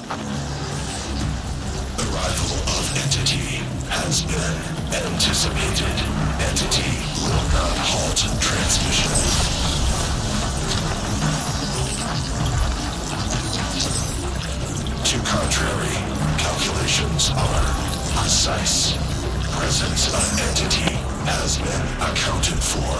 Arrival of entity has been anticipated. Entity will not halt transmission. To contrary, calculations are precise. Presence of entity has been accounted for.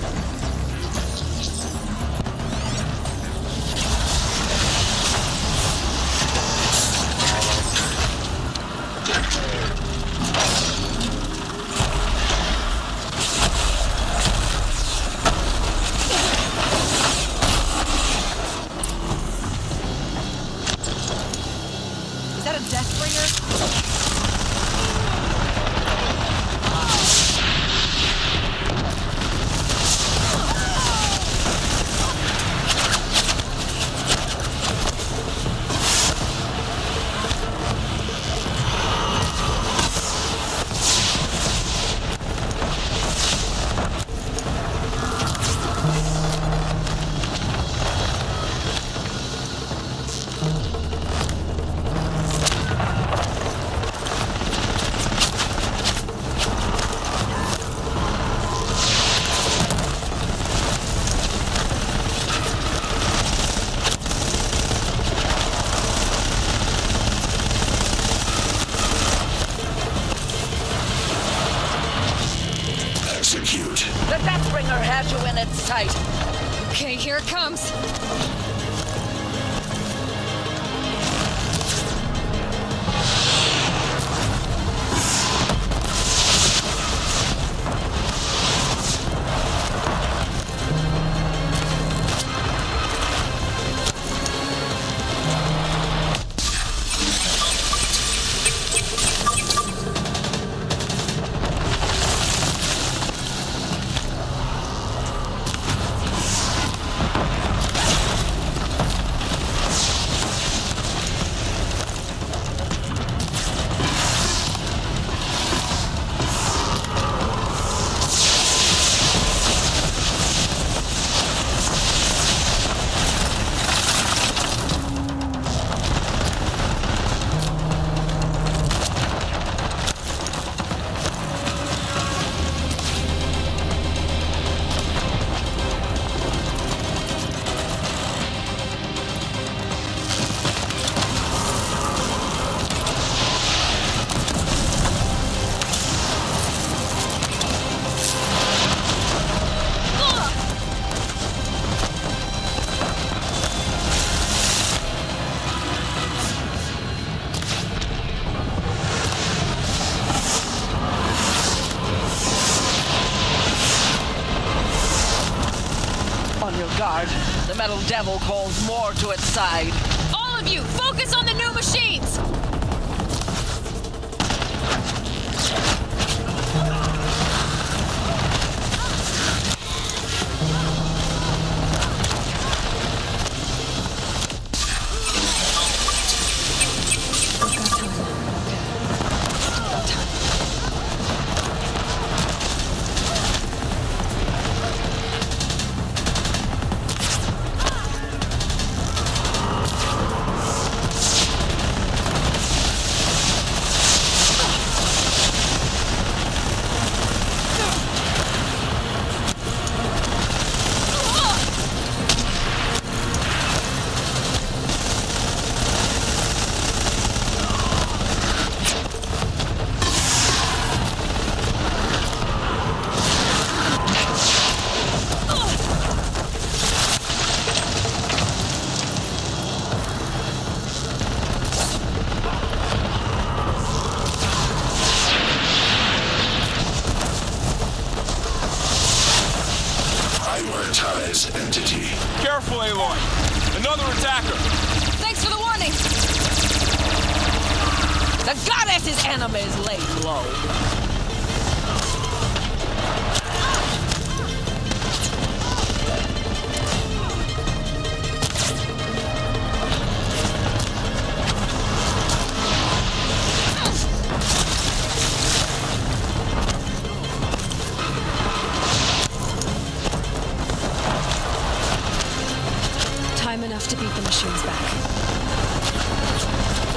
Is that a DEATHBRINGER? Execute. The DEATHBRINGER has you in its sight. Okay, here it comes. On your guard. The metal devil calls more to its side. All of you, focus on the new machines! Prioritize entity. Careful, Aloy. Another attacker. Thanks for the warning! The goddess's enemies lay low. Time enough to beat the machines back.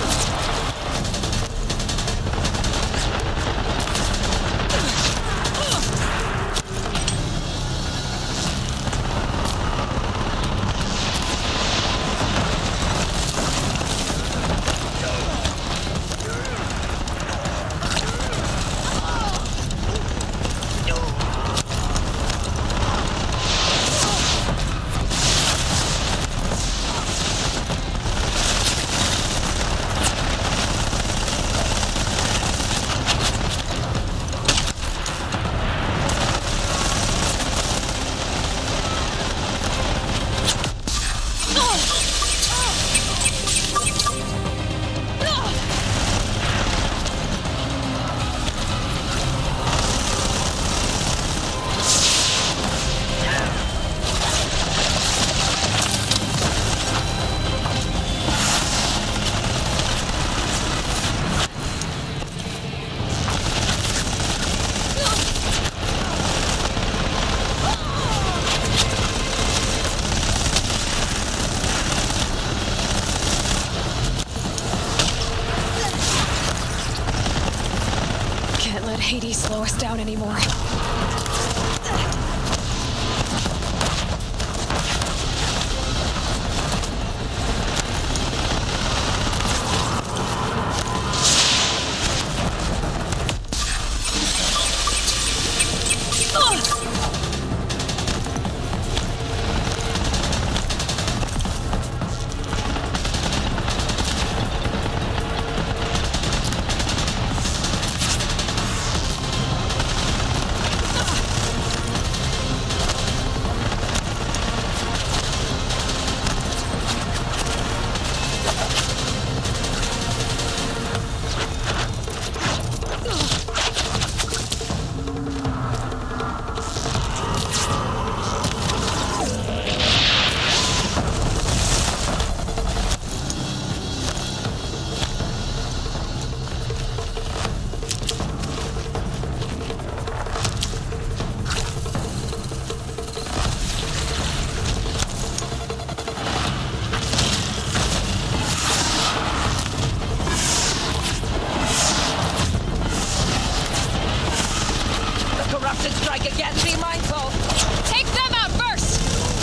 Hades slow us down anymore. Strike again, be mindful! Take them out first!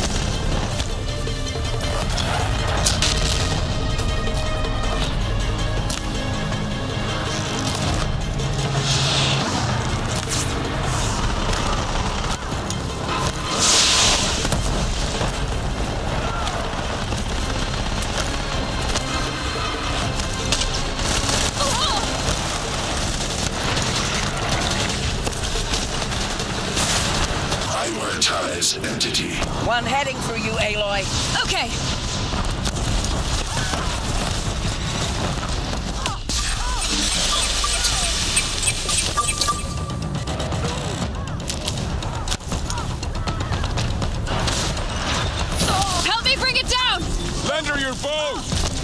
Prioritize entity. One heading for you, Aloy. Okay. Help me bring it down! Lend her your bow!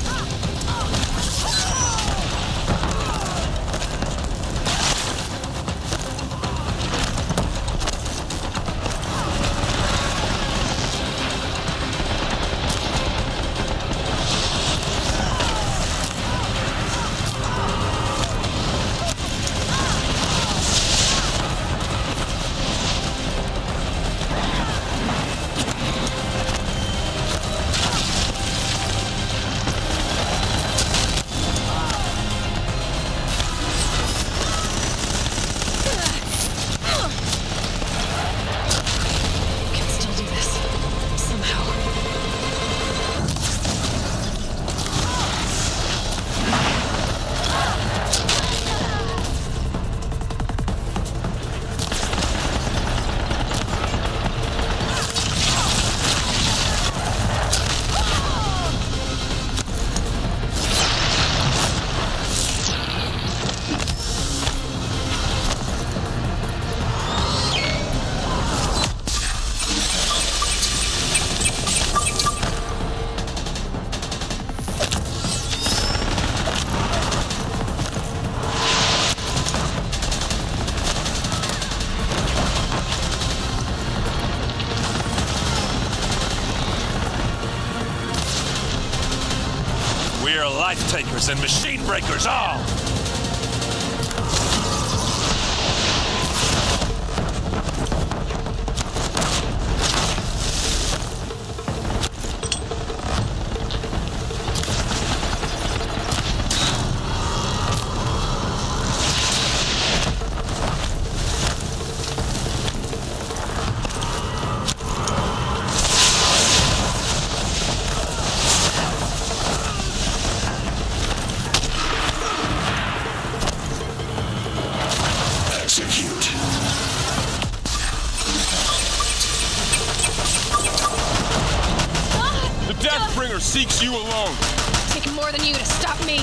We're life takers and machine breakers all! The DEATHBRINGER seeks you alone. Taking more than you to stop me.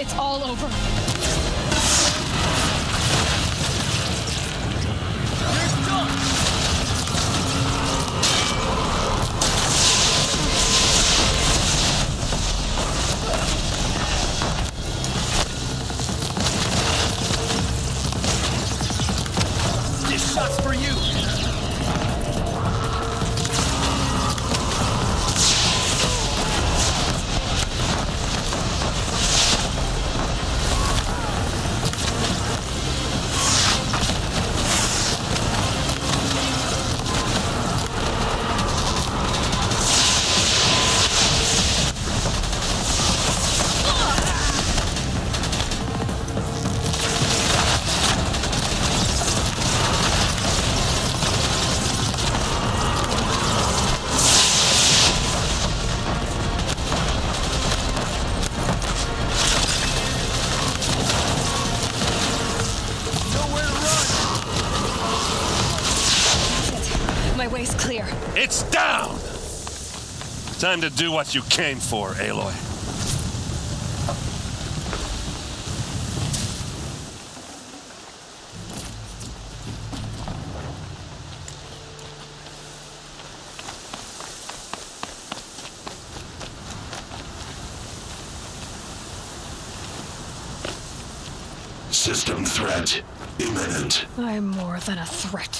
It's all over. This shot's for you. My way's clear. It's down! Time to do what you came for, Aloy. System threat imminent. I'm more than a threat.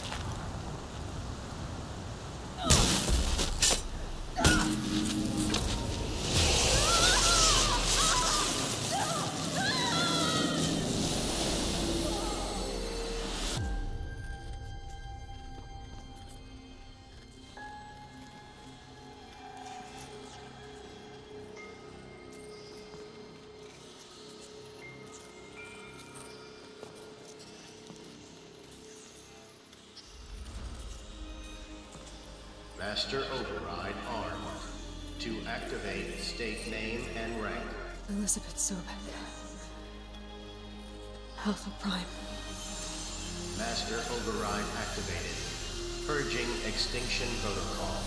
Master Override armed. To activate, state name and rank. Elizabeth Sobek. Alpha Prime. Master Override activated. Purging Extinction Protocol.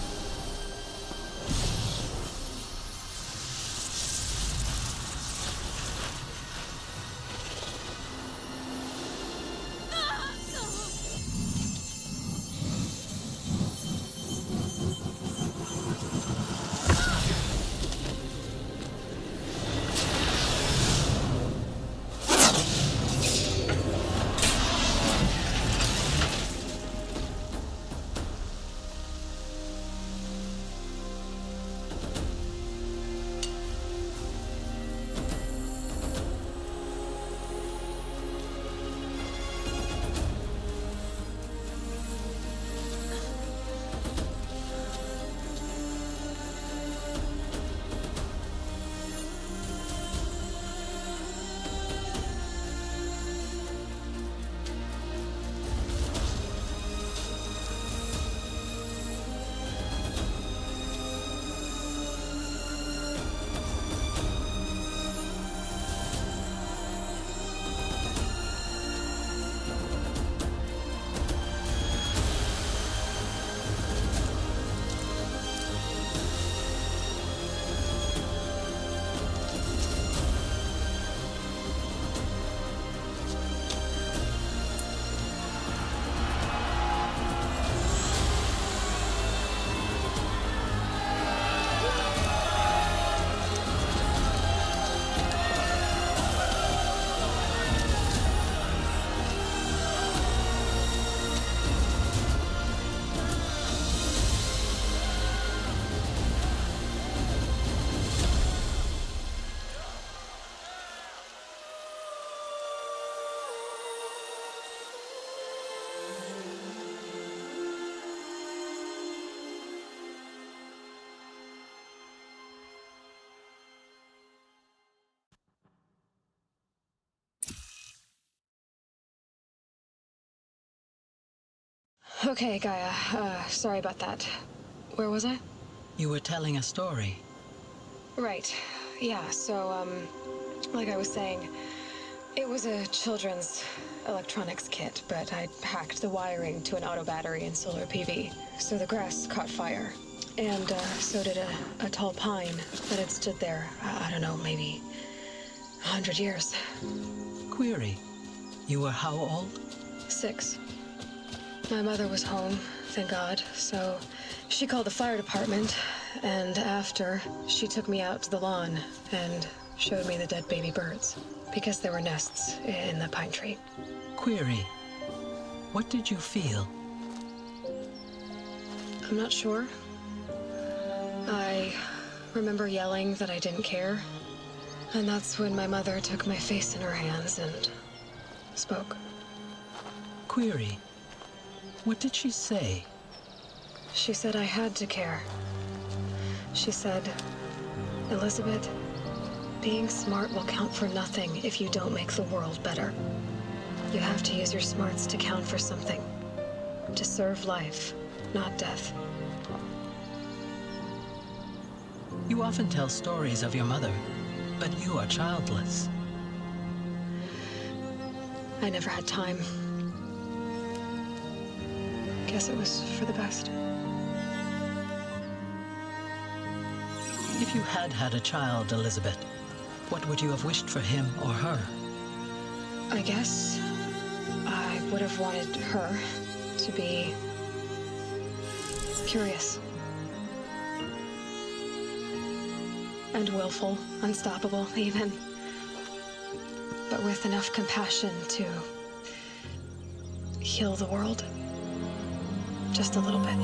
Okay, Gaia. Sorry about that. Where was I? You were telling a story. Right. Yeah, so, like I was saying, it was a children's electronics kit, but I'd hacked the wiring to an auto battery and solar PV. So the grass caught fire. And, so did a tall pine that had stood there, I don't know, maybe 100 years. Query. You were how old? 6. My mother was home, thank God, so she called the fire department, and after, she took me out to the lawn and showed me the dead baby birds, because there were nests in the pine tree. Query. What did you feel? I'm not sure. I remember yelling that I didn't care, and that's when my mother took my face in her hands and spoke. Query. What did she say? She said I had to care. She said, Elizabeth, being smart will count for nothing if you don't make the world better. You have to use your smarts to count for something. To serve life, not death. You often tell stories of your mother, but you are childless. I never had time. Guess it was for the best. If you had had a child, Elizabeth, what would you have wished for him or her? I guess I would have wanted her to be curious. And willful, unstoppable, even. But with enough compassion to heal the world. Just a little bit.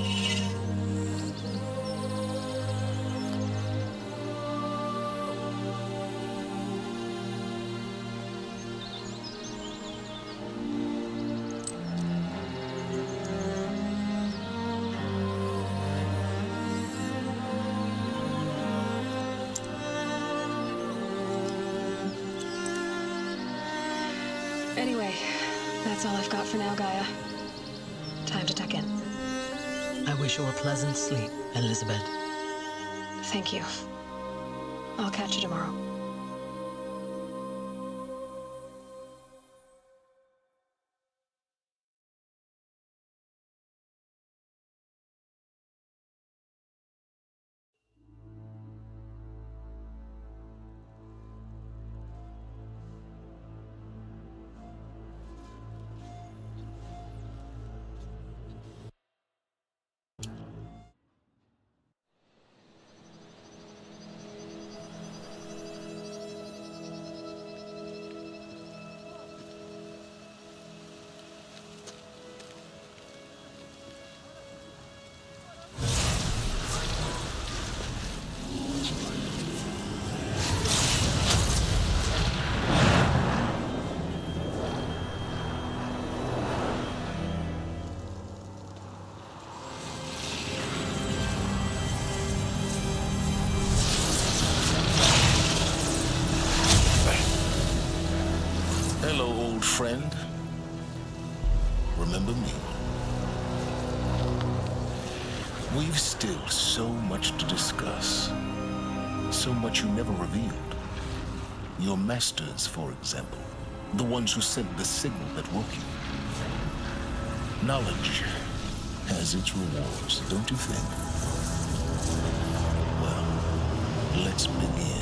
Anyway, that's all I've got for now, Gaia. Time to tuck in. I wish you a pleasant sleep, Elizabeth. Thank you. I'll catch you tomorrow. Hello, old friend. Remember me? We've still so much to discuss. So much you never revealed. Your masters, for example. The ones who sent the signal that woke you. Knowledge has its rewards, don't you think? Well, let's begin.